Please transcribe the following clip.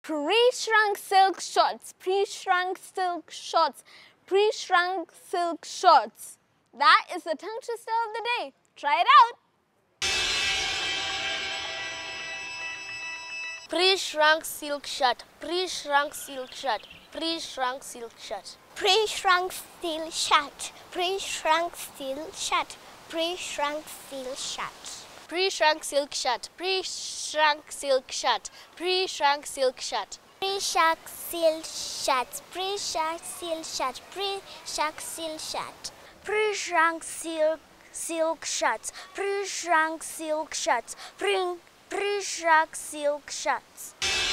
Pre-shrunk silk shorts, pre-shrunk silk shorts, pre-shrunk silk shorts. That is the tongue twister of the day. Try it out. Pre-shrunk silk shirt, pre-shrunk silk shirt, pre-shrunk silk shirt. Pre-shrunk silk shirt, pre-shrunk silk shirt, pre-shrunk silk shirt. Pre-shrunk silk shirt, pre-shrunk silk shirt, pre-shrunk silk shirt. Pre-shrunk silk shirt, pre-shrunk silk shirt, pre-shrunk silk shirt. Pre-shrunk silk shirts, pre-shrunk silk shirts, pre-shrunk silk shirts.